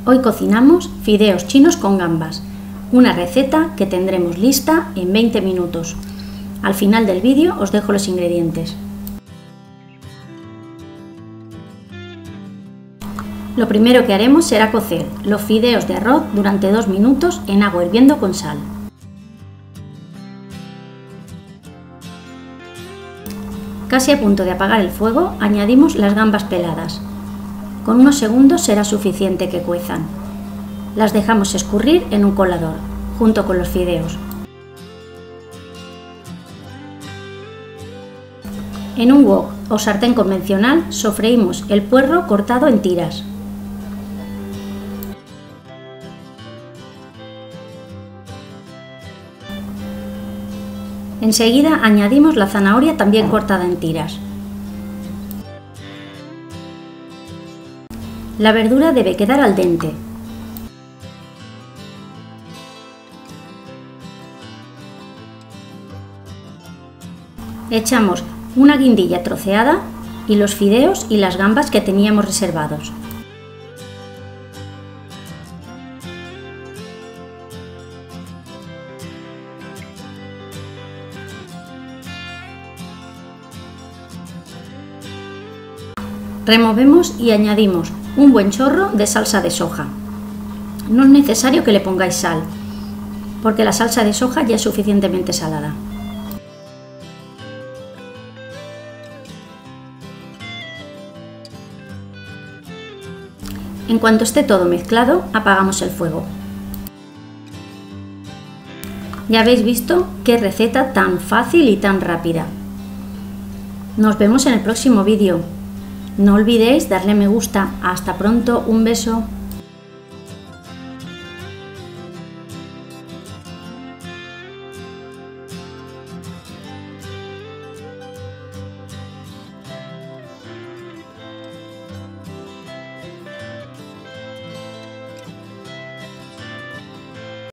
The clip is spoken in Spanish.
Hoy cocinamos fideos chinos con gambas, una receta que tendremos lista en 20 minutos. Al final del vídeo os dejo los ingredientes. Lo primero que haremos será cocer los fideos de arroz durante 2 minutos en agua hirviendo con sal. Casi a punto de apagar el fuego, añadimos las gambas peladas. Con unos segundos será suficiente que cuezan. Las dejamos escurrir en un colador, junto con los fideos. En un wok o sartén convencional sofreímos el puerro cortado en tiras. Enseguida añadimos la zanahoria también cortada en tiras. La verdura debe quedar al dente. Echamos una guindilla troceada y los fideos y las gambas que teníamos reservados. Removemos y añadimos un buen chorro de salsa de soja. No es necesario que le pongáis sal, porque la salsa de soja ya es suficientemente salada. En cuanto esté todo mezclado, apagamos el fuego. Ya habéis visto qué receta tan fácil y tan rápida. Nos vemos en el próximo vídeo. No olvidéis darle me gusta. Hasta pronto, un beso.